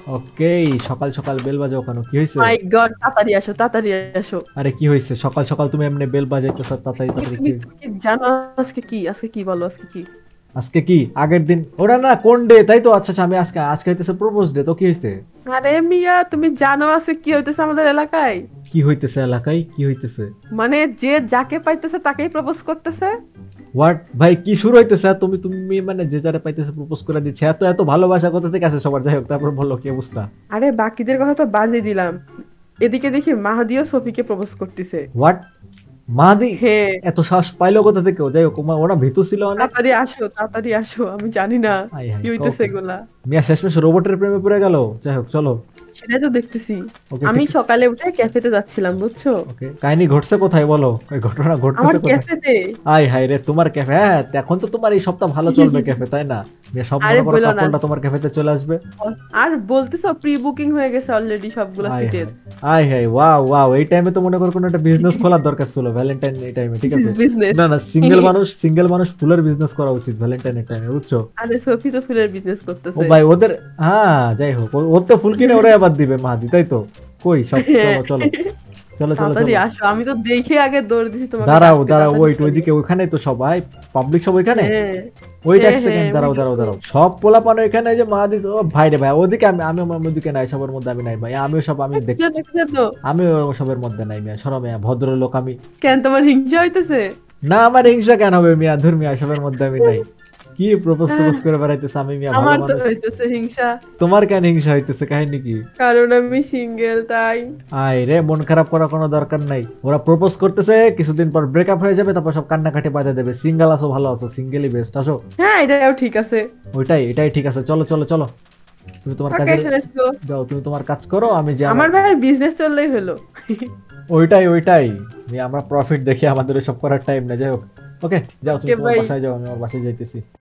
ওকে, সকাল সকাল বেল বাজাও কেন, কি হয়েছে? মাই গড, তাড়াতাড়ি আসো, তাড়াতাড়ি আসো। আরে কি হয়েছে সকাল সকাল তুমি এমনি বেল বাজাইতেছো তাড়াতাড়ি তাড়াতাড়ি, তুমি কি? কি জানো আজকে কি? আজকে কি বলো, আজকে কি? আজকে কি আগের দিন ওরা না কোন ডে তাই তো? আচ্ছা আচ্ছা, আমি আজকে আজকে হইতেছে প্রপোজ ডে, তো কি হয়েছে? আরে মিয়া, তুমি জানো আজকে কি হইতেছে আমাদের এলাকায়? কি হইতেছে এলাকায়, কি হইতেছে? মানে যে যাকে পাইতেছে তাকেই প্রপোজ করতেছে। হোয়াট ভাই, কি শুরু হইতেছে? আর তুমি তুমি মানে যে যারা পাইতেছে প্রপোজ করে দিচ্ছে, এত এত ভালোবাসা কোথা থেকে আসে সবার? যাই হোক, তারপর বলো কি অবস্থা। আরে বাকিদের কথা তো বাদই দিলাম, এদিকে দেখি মাহাদিও সফিকে প্রপোজ করতেছে। হোয়াট, মাহাদি? হ্যাঁ। এত সাহস পাইলো কোথা থেকে? যাই হোক, ওরা ভীতু ছিল অনেক। তাড়াতাড়ি আসো, তাড়াতাড়ি আসো, আমি জানি না হাই কি হাই, হইতেছে এগুলা। মিয়া শেষমেশ রোবটের প্রেমে পড়ে গেল। যাই হোক চলো। সেটাই তো দেখতেছি। ওকে আমি ঠিক। সকালে উঠে ক্যাফেতে যাচ্ছিলাম, বুঝছো? ওকে, কাহিনী ঘটছে কোথায় বলো, ওই ঘটনা আমার ঘটতেছে কোথায়? ক্যাফেতে। আই হাই রে, তোমার ক্যাফে? হ্যাঁ, এখন তো তোমার এই সপ্তাহ ভালো চলবে ক্যাফে, তাই না? মিয়া সব আরে মনে করো বলো না, কাপড়টা তোমার ক্যাফেতে চলে আসবে। আর বলতেছো প্রি বুকিং হয়ে গেছে অলরেডি সবগুলা আই সিটের। Hi, I hi, wow wow, এই টাইমে তো মনে করো কোনো একটা বিজনেস খোলার দরকার ছিল ভ্যালেন্টাইন এই টাইমে, ঠিক দিস ইজ আছে? বিজনেস। না না, সিঙ্গেল মানুষ ফুলের বিজনেস করা উচিত ভ্যালেন্টাইনের টাইমে, বুঝছো? আরে সফি তো ফুলের বিজনেস ও করতেছে। ভাই ওদের, হ্যাঁ যাই হোক, ওর তো ফুল কিনে ওরাই আবার দিবে মাহাদি, তাই তো? কই সব, হ্যাঁ। চলো চলো, চলো চলো তাড়াতাড়ি চলো। আসো, আমি তো দেখে আগে দৌড় দিছি তোমাকে দাঁড়াও ডাকতে, দাঁড়াও, তাড়াতাড়ি ওইট, চলো। ওইদিকে ওইখানে তো সবাই পাবলিক, সব ওইখানে। হ্যাঁ ওইট এক হ্যাঁ সেকেন্ড, হ্যাঁ, ওই দাঁড়াও দাঁড়াও দেখো। দাঁড়াও, সব পোলাপান ওইখানে, এই যে মাহাদি, ও ভাই রে ভাই, ওদিকে আমি আমি আমার ওদিকে নাই, সবার মধ্যে আমি নাই ভাই, আমিও সব আমি দেখ, জানো কি জানো? আমিও সবের মধ্যে নাই মিয়া, সরো মিয়া, ভদ্রলোক আমি। কেন তোমার হিংসা হইতেছে? না, আমার হিংসা কেন হবে মিয়া, ধুর মিয়া, সবের মধ্যে আমি নাই। কি প্রপোজ টপোজ করে বেড়াইতেছে আমি মিয়া, ভালো আমার তো মানুষ। হইতেছে হিংসা, তোমার কেন হিংসা হইতেছে, কাহিনী কি? কারণ আমি সিঙ্গেল তাই। আয় রে, মন খারাপ করার কোনো দরকার নাই, ওরা প্রপোজ করতেছে, কিছুদিন পর ব্রেকআপ হয়ে যাবে, তারপর সব কান্নাকাটি বাধা দেবে। সিঙ্গেল আসো, ভালো আছো, সিঙ্গেলই বেস্ট, আসো। হ্যাঁ, এটাও ঠিক আছে। ওইটাই, এটাই ঠিক আছে, চলো চলো চলো। তুমি তোমার ওকে, কাজে লেটস গো। যাও, তুমি তোমার কাজ করো, আমি যে আমার। আমার ভাই বিজনেস চললেই হলো। ওইটাই ওইটাই, আমরা প্রফিট দেখি, আমাদের সব করার টাইম না, যাই হোক। ওকে যাও, তুমি ওকে তোমার ভাই। বাসায় যাও, আমি আমার বাসায় যাইতেছি।